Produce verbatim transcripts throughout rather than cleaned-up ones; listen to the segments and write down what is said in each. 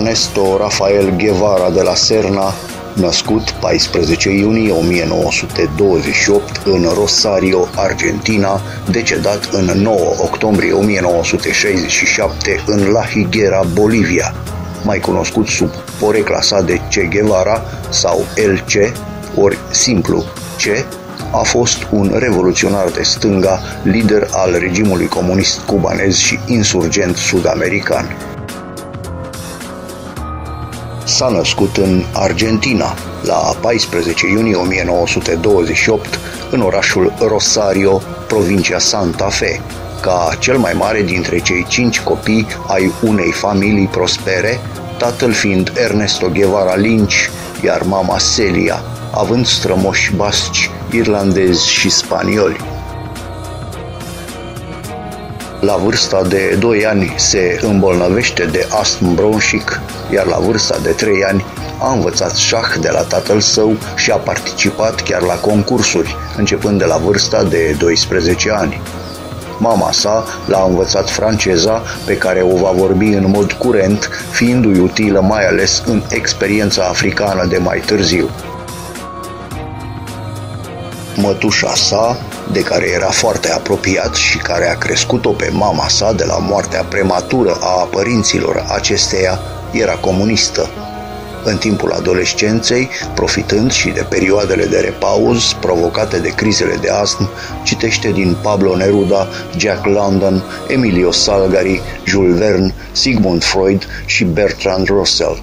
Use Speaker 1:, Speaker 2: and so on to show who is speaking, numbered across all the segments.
Speaker 1: Ernesto Rafael Guevara de la Serna, născut paisprezece iunie o mie nouă sute douăzeci și opt în Rosario, Argentina, decedat în nouă octombrie o mie nouă sute șaizeci și șapte în La Higuera, Bolivia, mai cunoscut sub porecla sa de Che Guevara sau El Che, ori simplu Che, a fost un revoluționar de stânga, lider al regimului comunist cubanez și insurgent sud-american. S-a născut în Argentina, la paisprezece iunie o mie nouă sute douăzeci și opt, în orașul Rosario, provincia Santa Fe, ca cel mai mare dintre cei cinci copii ai unei familii prospere, tatăl fiind Ernesto Guevara Lynch, iar mama Celia, având strămoși basci, irlandezi și spanioli. La vârsta de doi ani se îmbolnăvește de astm bronșic, iar la vârsta de trei ani a învățat șah de la tatăl său și a participat chiar la concursuri, începând de la vârsta de doisprezece ani. Mama sa l-a învățat franceza, pe care o va vorbi în mod curent, fiindu-i utilă mai ales în experiența africană de mai târziu. Mătușa sa, de care era foarte apropiat și care a crescut-o pe mama sa de la moartea prematură a părinților acesteia, era comunistă. În timpul adolescenței, profitând și de perioadele de repauz provocate de crizele de astm, citește din Pablo Neruda, Jack London, Emilio Salgari, Jules Verne, Sigmund Freud și Bertrand Russell.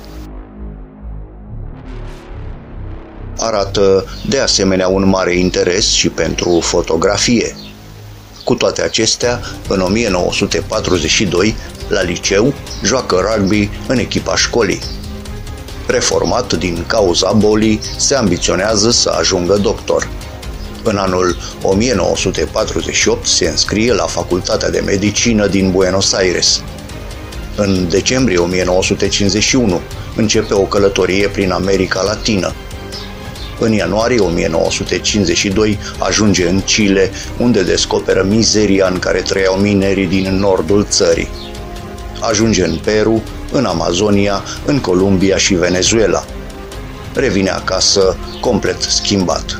Speaker 1: Arată de asemenea un mare interes și pentru fotografie. Cu toate acestea, în o mie nouă sute patruzeci și doi, la liceu, joacă rugby în echipa școlii. Reformat din cauza bolii, se ambiționează să ajungă doctor. În anul o mie nouă sute patruzeci și opt se înscrie la Facultatea de Medicină din Buenos Aires. În decembrie o mie nouă sute cincizeci și unu începe o călătorie prin America Latină. În ianuarie o mie nouă sute cincizeci și doi ajunge în Chile, unde descoperă mizeria în care trăiau minerii din nordul țării. Ajunge în Peru, în Amazonia, în Columbia și Venezuela. Revine acasă complet schimbat.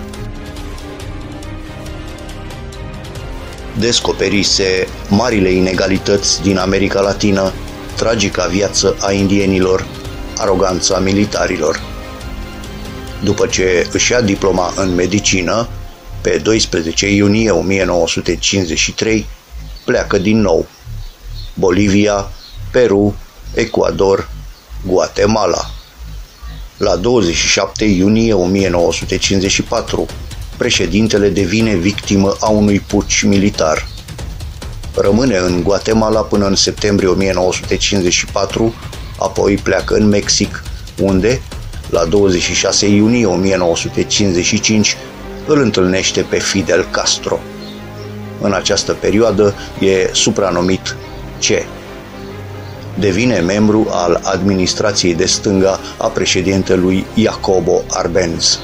Speaker 1: Descoperise marile inegalități din America Latină, tragica viață a indienilor, aroganța militarilor. După ce își ia diploma în medicină, pe doisprezece iunie o mie nouă sute cincizeci și trei, pleacă din nou. Bolivia, Peru, Ecuador, Guatemala. La douăzeci și șapte iunie o mie nouă sute cincizeci și patru, președintele devine victimă a unui puci militar. Rămâne în Guatemala până în septembrie o mie nouă sute cincizeci și patru, apoi pleacă în Mexic, unde, la douăzeci și șase iunie o mie nouă sute cincizeci și cinci, îl întâlnește pe Fidel Castro. În această perioadă e supranumit Che. Devine membru al administrației de stânga a președintelui Jacobo Arbenz.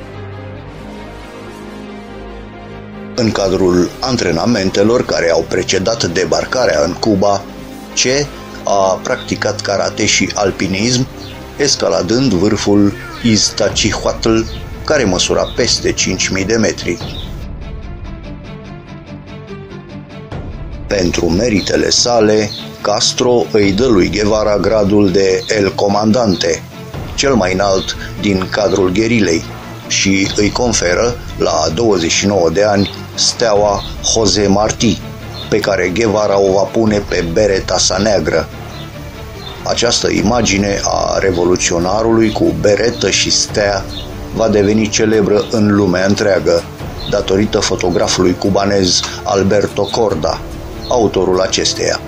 Speaker 1: În cadrul antrenamentelor care au precedat debarcarea în Cuba, Che a practicat karate și alpinism, escaladând vârful Iztaccíhuatl, care măsura peste cinci mii de metri. Pentru meritele sale, Castro îi dă lui Guevara gradul de El Comandante, cel mai înalt din cadrul gherilei, și îi conferă, la douăzeci și nouă de ani, steaua José Martí, pe care Guevara o va pune pe bereta sa neagră. Această imagine a revoluționarului cu beretă și stea va deveni celebră în lumea întreagă, datorită fotografului cubanez Alberto Corda, autorul acesteia.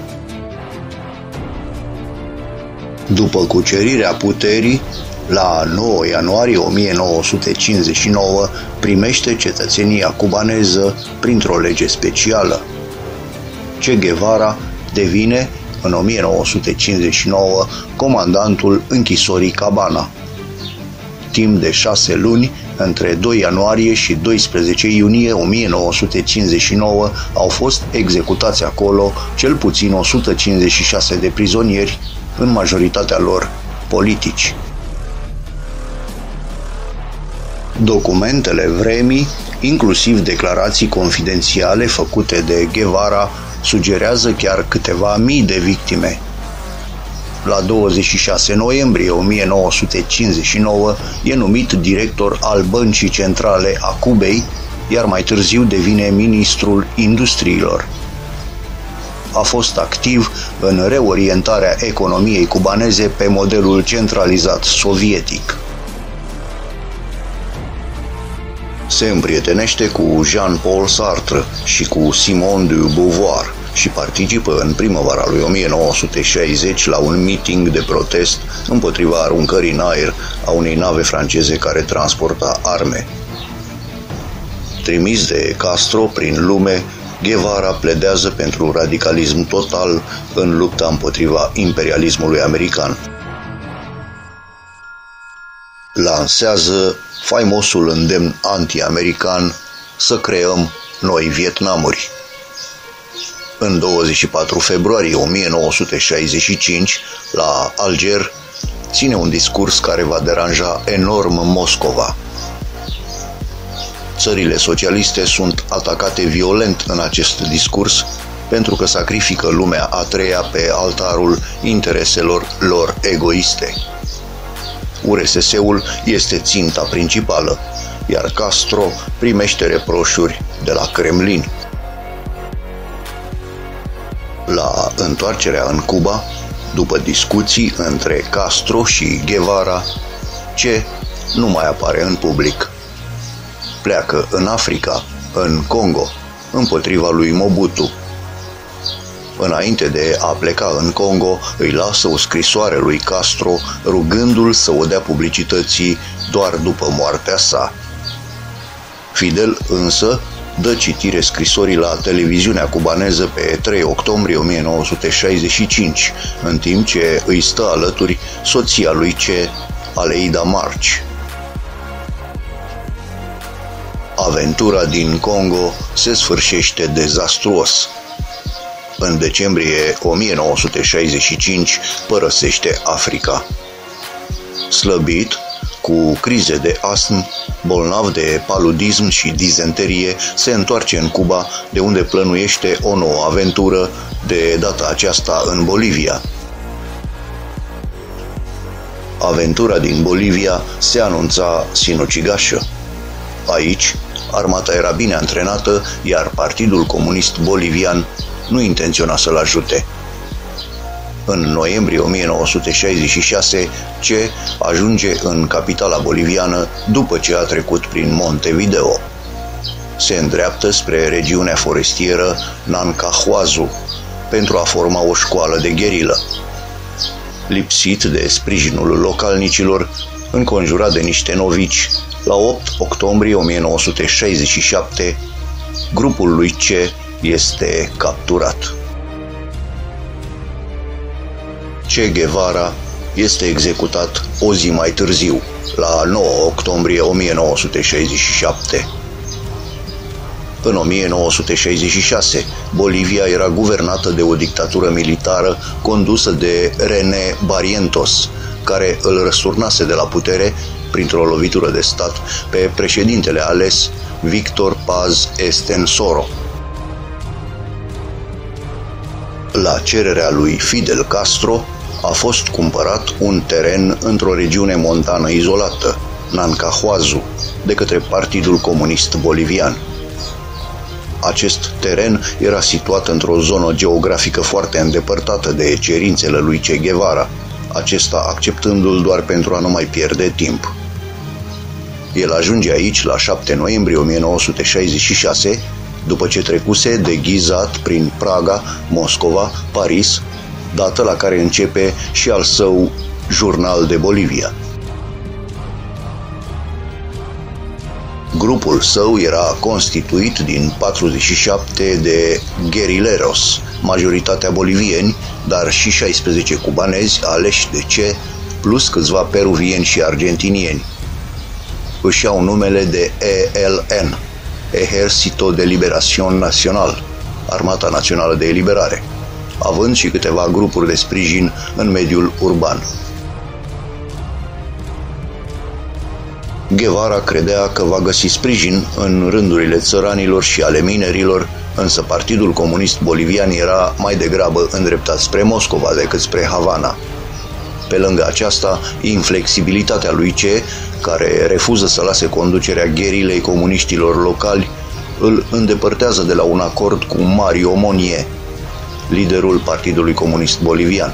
Speaker 1: După cucerirea puterii, la nouă ianuarie o mie nouă sute cincizeci și nouă primește cetățenia cubaneză printr-o lege specială. Che Guevara devine, în o mie nouă sute cincizeci și nouă, comandantul închisorii Cabana. Timp de șase luni, între doi ianuarie și doisprezece iunie o mie nouă sute cincizeci și nouă, au fost executați acolo cel puțin o sută cincizeci și șase de prizonieri, în majoritatea lor politici. Documentele vremii, inclusiv declarații confidențiale făcute de Guevara, sugerează chiar câteva mii de victime. La douăzeci și șase noiembrie o mie nouă sute cincizeci și nouă e numit director al Băncii Centrale a Cubei, iar mai târziu devine ministrul industriilor. A fost activ în reorientarea economiei cubaneze pe modelul centralizat sovietic. Se împrietenește cu Jean-Paul Sartre și cu Simone de Beauvoir și participă în primăvara lui o mie nouă sute șaizeci la un meeting de protest împotriva aruncării în aer a unei nave franceze care transporta arme. Trimis de Castro prin lume, Guevara pledează pentru radicalism total în lupta împotriva imperialismului american. Lansează faimosul îndemn anti-american să creăm noi Vietnamuri. În douăzeci și patru februarie o mie nouă sute șaizeci și cinci, la Alger, ține un discurs care va deranja enorm Moscova. Țările socialiste sunt atacate violent în acest discurs pentru că sacrifică lumea a treia pe altarul intereselor lor egoiste. U R S S-ul este ținta principală, iar Castro primește reproșuri de la Kremlin. La întoarcerea în Cuba, după discuții între Castro și Guevara, Che nu mai apare în public. Pleacă în Africa, în Congo, împotriva lui Mobutu. Înainte de a pleca în Congo, îi lasă o scrisoare lui Castro rugându-l să o dea publicității doar după moartea sa. Fidel însă dă citire scrisorii la televiziunea cubaneză pe trei octombrie o mie nouă sute șaizeci și cinci, în timp ce îi stă alături soția lui Che, Aleida March. Aventura din Congo se sfârșește dezastruos. În decembrie o mie nouă sute șaizeci și cinci părăsește Africa. Slăbit, cu crize de astm, bolnav de paludism și dizenterie, se întoarce în Cuba, de unde plănuiește o nouă aventură, de data aceasta în Bolivia. Aventura din Bolivia se anunța sinucigașă. Aici, armata era bine antrenată, iar Partidul Comunist Bolivian nu intenționa să-l ajute. În noiembrie o mie nouă sute șaizeci și șase, Che ajunge în capitala boliviană după ce a trecut prin Montevideo. Se îndreaptă spre regiunea forestieră Nancahuazu pentru a forma o școală de gherilă. Lipsit de sprijinul localnicilor, înconjurat de niște novici, la opt octombrie o mie nouă sute șaizeci și șapte, grupul lui Che este capturat. Che Guevara este executat o zi mai târziu, la nouă octombrie o mie nouă sute șaizeci și șapte. În o mie nouă sute șaizeci și șase, Bolivia era guvernată de o dictatură militară condusă de René Barrientos, care îl răsturnase de la putere, printr-o lovitură de stat, pe președintele ales Victor Paz Estenssoro. La cererea lui Fidel Castro a fost cumpărat un teren într-o regiune montană izolată, Nancahuazu, de către Partidul Comunist Bolivian. Acest teren era situat într-o zonă geografică foarte îndepărtată de cerințele lui Che Guevara, acesta acceptându-l doar pentru a nu mai pierde timp. El ajunge aici la șapte noiembrie o mie nouă sute șaizeci și șase, după ce trecuse deghizat prin Praga, Moscova, Paris, dată la care începe și al său Jurnal de Bolivia. Grupul său era constituit din patruzeci și șapte de guerilleros, majoritatea bolivieni, dar și șaisprezece cubanezi aleși de Che, plus câțiva peruvieni și argentinieni. Își iau numele de E L N, Ejército de Liberación Nacional, Armata Națională de Eliberare, având și câteva grupuri de sprijin în mediul urban. Guevara credea că va găsi sprijin în rândurile țăranilor și ale minerilor, însă Partidul Comunist Bolivian era mai degrabă îndreptat spre Moscova decât spre Havana. Pe lângă aceasta, inflexibilitatea lui Che, care refuză să lase conducerea gherilei comuniștilor locali, îl îndepărtează de la un acord cu Mario Monier, liderul Partidului Comunist Bolivian.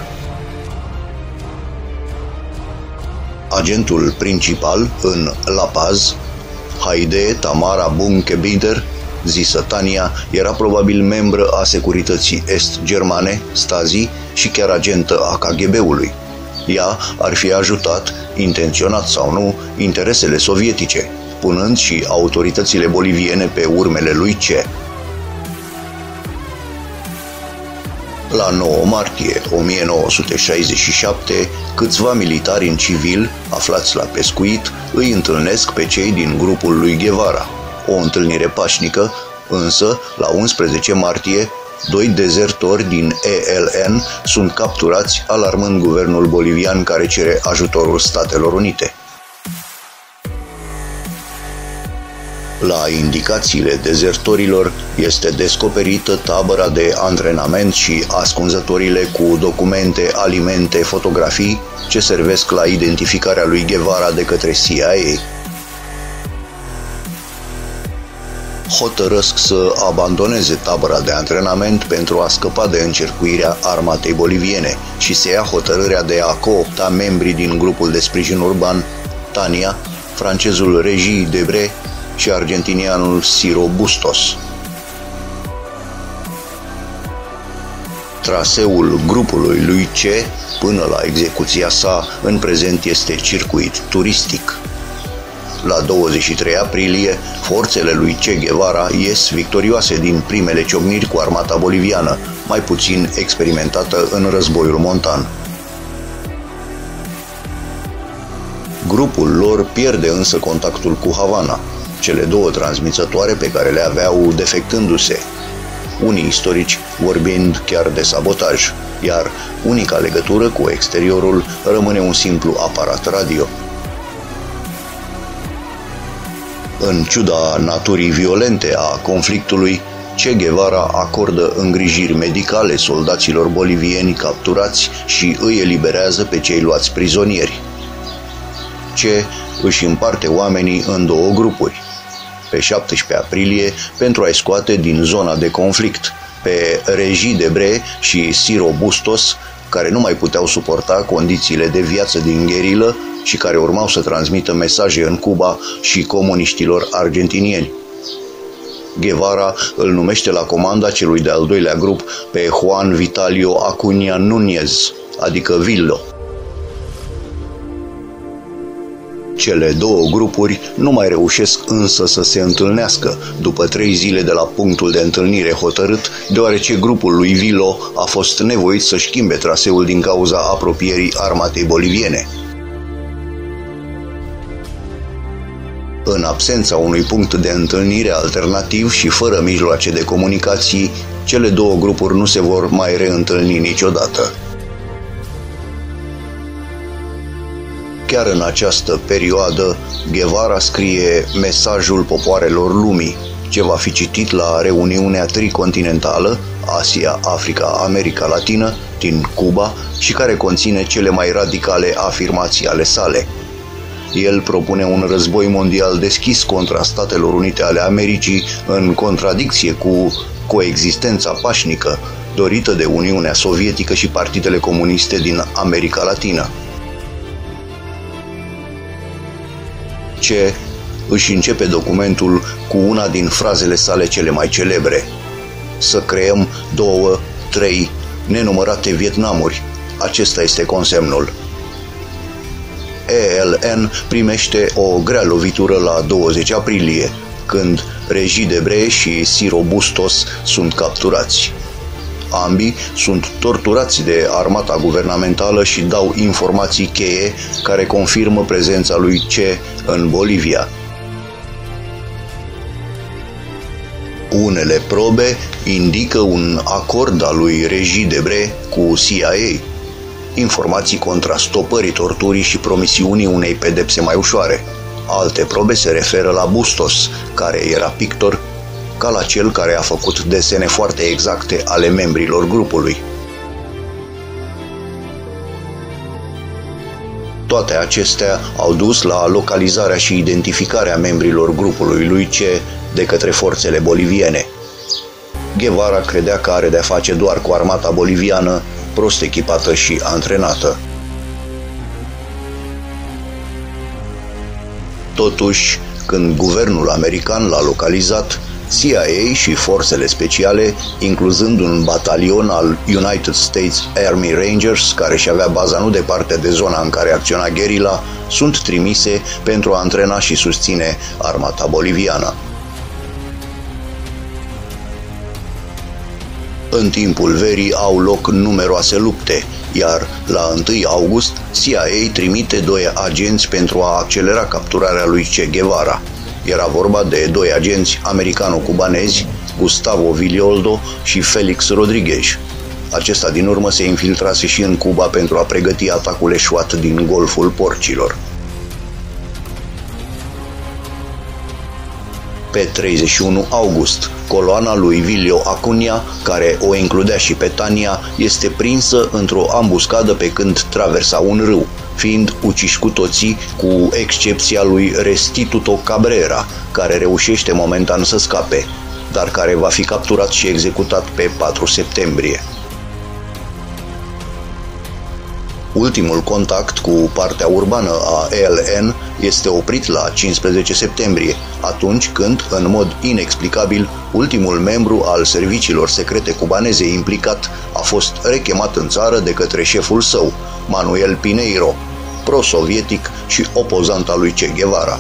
Speaker 1: Agentul principal în La Paz, Haide Tamara Bunkebider, zisă Tania, era probabil membră a securității est-germane, Stasi, și chiar agentă a K G B-ului. Ea ar fi ajutat, intenționat sau nu, interesele sovietice, punând și autoritățile boliviene pe urmele lui Che. La nouă martie o mie nouă sute șaizeci și șapte, câțiva militari în civil, aflați la pescuit, îi întâlnesc pe cei din grupul lui Guevara. O întâlnire pașnică, însă, la unsprezece martie, doi dezertori din E L N sunt capturați, alarmând guvernul bolivian, care cere ajutorul Statelor Unite. La indicațiile dezertorilor este descoperită tabăra de antrenament și ascunzătorile cu documente, alimente, fotografii ce servesc la identificarea lui Guevara de către C I A. Hotărăsc să abandoneze tabăra de antrenament pentru a scăpa de încercuirea armatei boliviene și se ia hotărârea de a coopta membrii din grupul de sprijin urban Tania, francezul Regis Debray și argentinianul Ciro Bustos. Traseul grupului lui Che până la execuția sa în prezent este circuit turistic. La douăzeci și trei aprilie, forțele lui Che Guevara ies victorioase din primele ciocniri cu armata boliviană, mai puțin experimentată în războiul montan. Grupul lor pierde însă contactul cu Havana, cele două transmițătoare pe care le aveau defectându-se, unii istorici vorbind chiar de sabotaj, iar unica legătură cu exteriorul rămâne un simplu aparat radio. În ciuda naturii violente a conflictului, Che Guevara acordă îngrijiri medicale soldaților bolivieni capturați și îi eliberează pe cei luați prizonieri. Che își împarte oamenii în două grupuri. Pe șaptesprezece aprilie, pentru a-i scoate din zona de conflict, pe Regis Debray și Ciro Bustos, care nu mai puteau suporta condițiile de viață din gherilă și care urmau să transmită mesaje în Cuba și comuniștilor argentinieni. Guevara îl numește la comanda celui de-al doilea grup pe Juan Vitalio Acuña Núñez, adică Villo. Cele două grupuri nu mai reușesc însă să se întâlnească după trei zile de la punctul de întâlnire hotărât, deoarece grupul lui Villo a fost nevoit să-și schimbe traseul din cauza apropierii armatei boliviene. În absența unui punct de întâlnire alternativ și fără mijloace de comunicații, cele două grupuri nu se vor mai reîntâlni niciodată. Chiar în această perioadă, Guevara scrie Mesajul popoarelor lumii, ce va fi citit la reuniunea tricontinentală Asia, Africa, America Latină din Cuba și care conține cele mai radicale afirmații ale sale. El propune un război mondial deschis contra Statelor Unite ale Americii, în contradicție cu coexistența pașnică dorită de Uniunea Sovietică și partidele comuniste din America Latină. Che își începe documentul cu una din frazele sale cele mai celebre: să creăm două, trei, nenumărate Vietnamuri. Acesta este consemnul. E L N primește o grea lovitură la douăzeci aprilie, când Regis Debray și Ciro Bustos sunt capturați. Ambii sunt torturați de armata guvernamentală și dau informații cheie care confirmă prezența lui Che în Bolivia. Unele probe indică un acord al lui Regis Debray cu C I A, informații contra stopării torturii și promisiunii unei pedepse mai ușoare. Alte probe se referă la Bustos, care era pictor, ca la cel care a făcut desene foarte exacte ale membrilor grupului. Toate acestea au dus la localizarea și identificarea membrilor grupului lui Che de către forțele boliviene. Guevara credea că are de-a face doar cu armata boliviană, prost echipată și antrenată. Totuși, când guvernul american l-a localizat, C I A și forțele speciale, incluzând un batalion al United States Army Rangers, care și avea baza nu departe de zona în care acționa gherila, sunt trimise pentru a antrena și susține armata boliviană. În timpul verii au loc numeroase lupte, iar la întâi august C I A trimite doi agenți pentru a accelera capturarea lui Che Guevara. Era vorba de doi agenți americano-cubanezi, Gustavo Villoldo și Felix Rodriguez. Acesta din urmă se infiltrase și în Cuba pentru a pregăti atacul eșuat din Golful Porcilor. Pe treizeci și unu august, coloana lui Vilio Acuña, care o includea și pe Tania, este prinsă într-o ambuscadă pe când traversa un râu, fiind uciși cu toții, cu excepția lui Restituto Cabrera, care reușește momentan să scape, dar care va fi capturat și executat pe patru septembrie. Ultimul contact cu partea urbană a E L N este oprit la cincisprezece septembrie, atunci când, în mod inexplicabil, ultimul membru al serviciilor secrete cubaneze implicat a fost rechemat în țară de către șeful său, Manuel Pineiro, pro-sovietic și opozant al lui Che Guevara.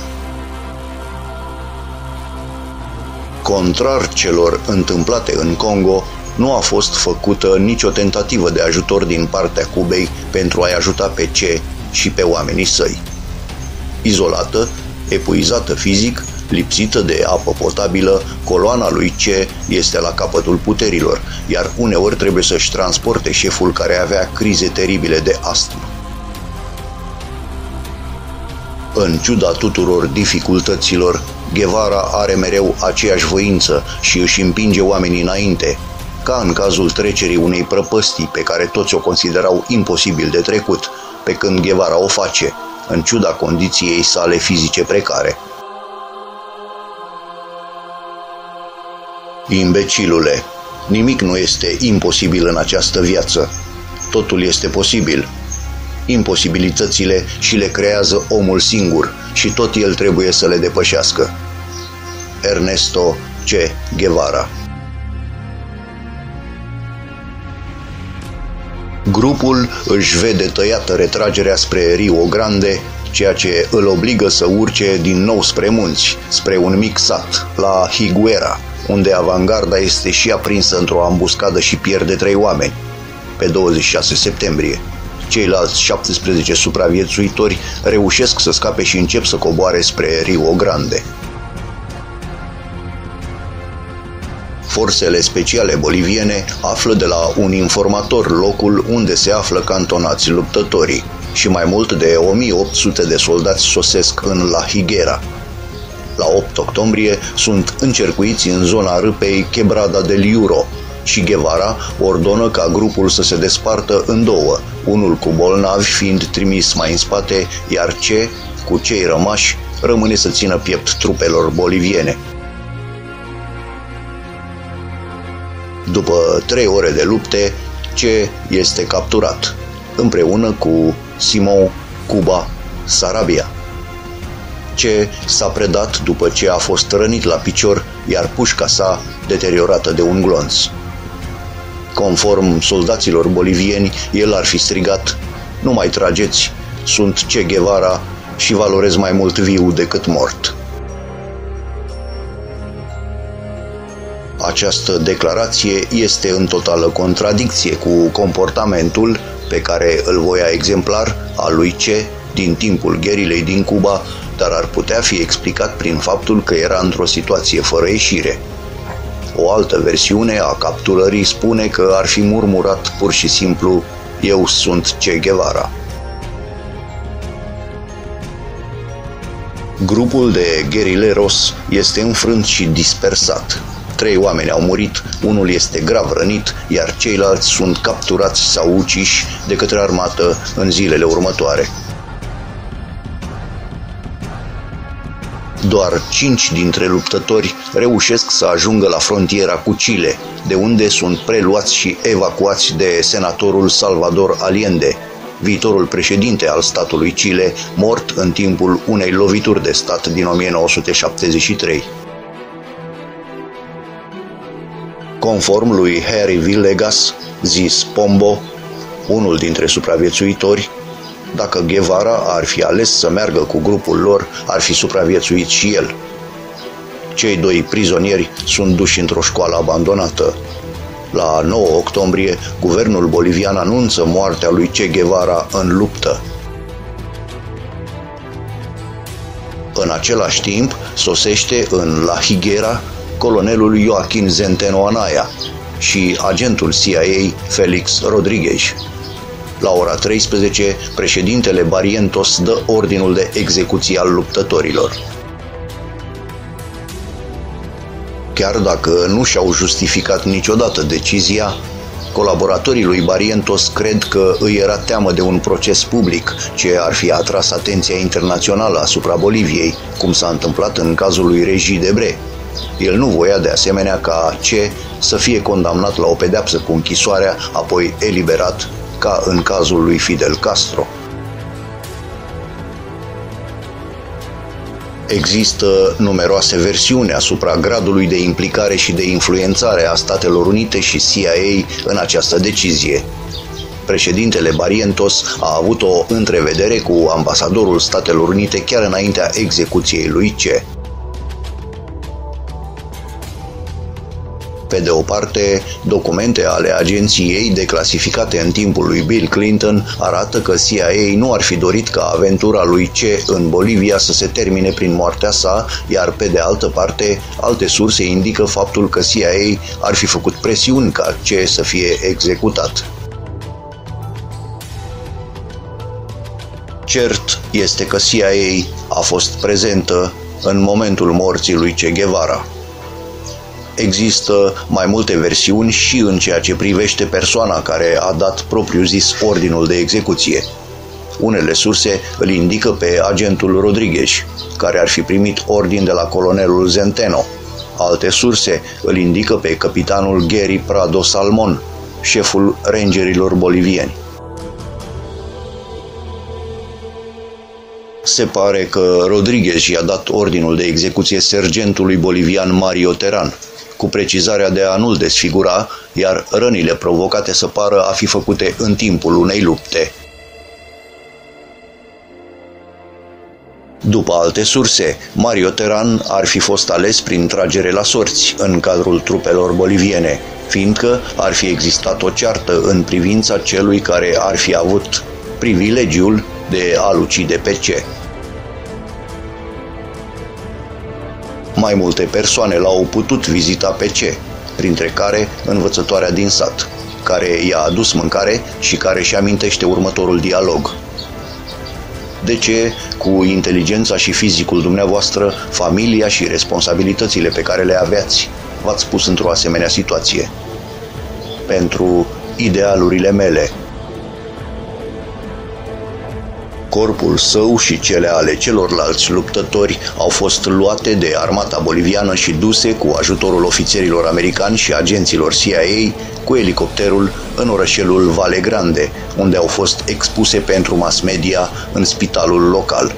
Speaker 1: Contrar celor întâmplate în Congo, nu a fost făcută nicio tentativă de ajutor din partea Cubei pentru a-i ajuta pe Che și pe oamenii săi. Izolată, epuizată fizic, lipsită de apă potabilă, coloana lui Che este la capătul puterilor, iar uneori trebuie să-și transporte șeful care avea crize teribile de astmă. În ciuda tuturor dificultăților, Guevara are mereu aceeași voință și își împinge oamenii înainte, ca în cazul trecerii unei prăpăstii pe care toți o considerau imposibil de trecut, pe când Guevara o face, în ciuda condiției sale fizice precare. Imbecilule, nimic nu este imposibil în această viață. Totul este posibil. Imposibilitățile și le creează omul singur și tot el trebuie să le depășească. Ernesto Che Guevara. Grupul își vede tăiată retragerea spre Rio Grande, ceea ce îl obligă să urce din nou spre munți, spre un mic sat, la Higuera, unde avangarda este și aprinsă într-o ambuscadă și pierde trei oameni. Pe douăzeci și șase septembrie, ceilalți șaptesprezece supraviețuitori reușesc să scape și încep să coboare spre Rio Grande. Forțele speciale boliviene află de la un informator locul unde se află cantonați luptătorii și mai mult de o mie opt sute de soldați sosesc în La Higuera. La opt octombrie sunt încercuiți în zona râpei Quebrada del Iuro și Guevara ordonă ca grupul să se despartă în două, unul cu bolnavi fiind trimis mai în spate, iar Che, cu cei rămași, rămâne să țină piept trupelor boliviene. După trei ore de lupte, Che este capturat, împreună cu Simón Cuba Sarabia. Che s-a predat după ce a fost rănit la picior, iar pușca sa deteriorată de un glonț. Conform soldaților bolivieni, el ar fi strigat: "Nu mai trageți, sunt Che Guevara și valorez mai mult viu decât mort." Această declarație este în totală contradicție cu comportamentul pe care îl voia exemplar al lui Che din timpul gherilei din Cuba, dar ar putea fi explicat prin faptul că era într-o situație fără ieșire. O altă versiune a capturării spune că ar fi murmurat pur și simplu: "Eu sunt Che Guevara." Grupul de guerilleros este înfrânt și dispersat. Trei oameni au murit, unul este grav rănit, iar ceilalți sunt capturați sau uciși de către armată în zilele următoare. Doar cinci dintre luptători reușesc să ajungă la frontiera cu Chile, de unde sunt preluați și evacuați de senatorul Salvador Allende, viitorul președinte al statului Chile, mort în timpul unei lovituri de stat din o mie nouă sute șaptezeci și trei. Conform lui Harry Villegas, zis Pombo, unul dintre supraviețuitori, dacă Guevara ar fi ales să meargă cu grupul lor, ar fi supraviețuit și el. Cei doi prizonieri sunt duși într-o școală abandonată. La nouă octombrie, guvernul bolivian anunță moartea lui Che Guevara în luptă. În același timp, sosește în La Higuera colonelul Joaquín Centeno Anaya și agentul C I A Felix Rodriguez. La ora treisprezece, președintele Barrientos dă ordinul de execuție al luptătorilor. Chiar dacă nu și-au justificat niciodată decizia, colaboratorii lui Barrientos cred că îi era teamă de un proces public ce ar fi atras atenția internațională asupra Boliviei, cum s-a întâmplat în cazul lui Regis Debré. El nu voia de asemenea ca Che să fie condamnat la o pedeapsă cu închisoarea, apoi eliberat, ca în cazul lui Fidel Castro. Există numeroase versiuni asupra gradului de implicare și de influențare a Statelor Unite și C I A în această decizie. Președintele Barrientos a avut o întrevedere cu ambasadorul Statelor Unite chiar înaintea execuției lui Che. Pe de o parte, documente ale agenției declasificate în timpul lui Bill Clinton arată că C I A nu ar fi dorit ca aventura lui Che în Bolivia să se termine prin moartea sa, iar pe de altă parte, alte surse indică faptul că C I A ar fi făcut presiuni ca Che să fie executat. Cert este că C I A a fost prezentă în momentul morții lui Che Guevara. Există mai multe versiuni și în ceea ce privește persoana care a dat propriu-zis ordinul de execuție. Unele surse îl indică pe agentul Rodriguez, care ar fi primit ordin de la colonelul Centeno. Alte surse îl indică pe capitanul Gary Prado Salmon, șeful rangerilor bolivieni. Se pare că Rodriguez i-a dat ordinul de execuție sergentului bolivian Mario Terán, cu precizarea de a nu-l desfigura, iar rănile provocate să pară a fi făcute în timpul unei lupte. După alte surse, Mario Terán ar fi fost ales prin tragere la sorți în cadrul trupelor boliviene, fiindcă ar fi existat o ceartă în privința celui care ar fi avut privilegiul de a-l ucide pe Che. Mai multe persoane l-au putut vizita pe Che, printre care învățătoarea din sat, care i-a adus mâncare și care își amintește următorul dialog. De ce, cu inteligența și fizicul dumneavoastră, familia și responsabilitățile pe care le aveați, v-ați pus într-o asemenea situație? Pentru idealurile mele. Corpul său și cele ale celorlalți luptători au fost luate de armata boliviană și duse cu ajutorul ofițerilor americani și agenților C I A cu elicopterul în orășelul Valle Grande, unde au fost expuse pentru mass media în spitalul local.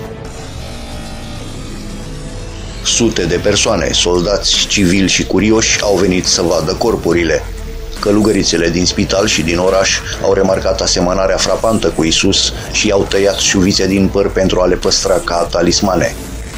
Speaker 1: Sute de persoane, soldați, civili și curioși, au venit să vadă corpurile. Călugărițele din spital și din oraș au remarcat asemănarea frapantă cu Isus și i-au tăiat șuvițe din păr pentru a le păstra ca talismane.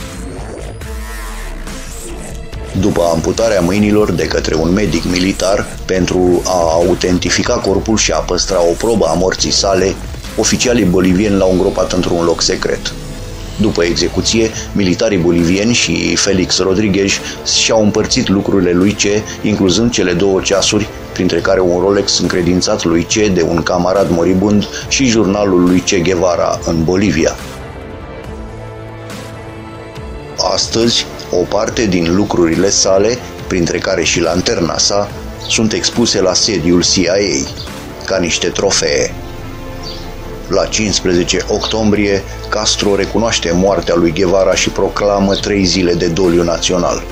Speaker 1: După amputarea mâinilor de către un medic militar pentru a autentifica corpul și a păstra o probă a morții sale, oficialii bolivieni l-au îngropat într-un loc secret. După execuție, militarii bolivieni și Felix Rodriguez și-au împărțit lucrurile lui Che, incluzând cele două ceasuri, printre care un Rolex încredințat lui Che de un camarad moribund și jurnalul lui Che Guevara în Bolivia. Astăzi, o parte din lucrurile sale, printre care și lanterna sa, sunt expuse la sediul C I A, ca niște trofee. La cincisprezece octombrie, Castro recunoaște moartea lui Guevara și proclamă trei zile de doliu național.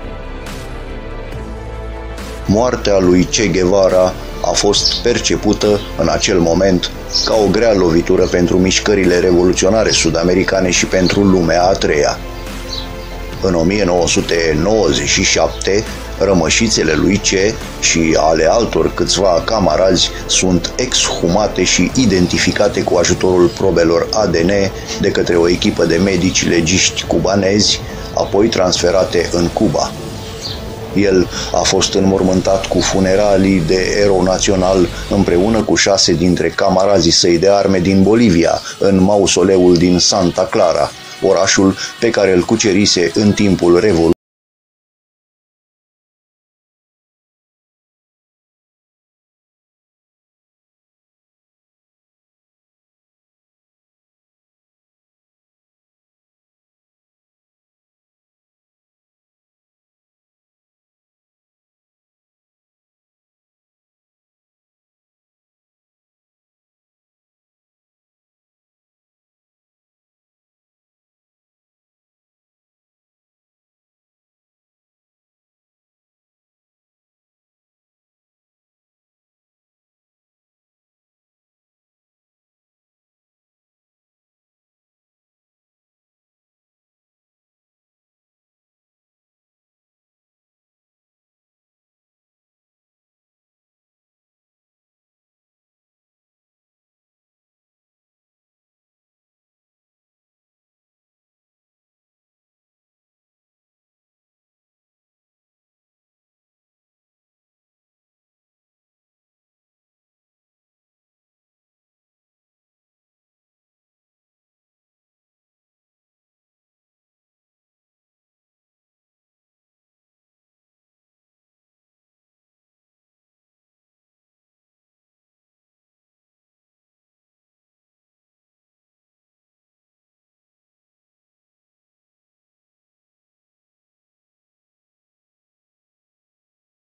Speaker 1: Moartea lui Che Guevara a fost percepută în acel moment ca o grea lovitură pentru mișcările revoluționare sud-americane și pentru lumea a treia. În o mie nouă sute nouăzeci și șapte, rămășițele lui Che și ale altor câțiva camarazi sunt exhumate și identificate cu ajutorul probelor A D N de către o echipă de medici legiști cubanezi, apoi transferate în Cuba. El a fost înmormântat cu funeralii de erou național împreună cu șase dintre camarazii săi de arme din Bolivia, în mausoleul din Santa Clara, orașul pe care îl cucerise în timpul Revoluției.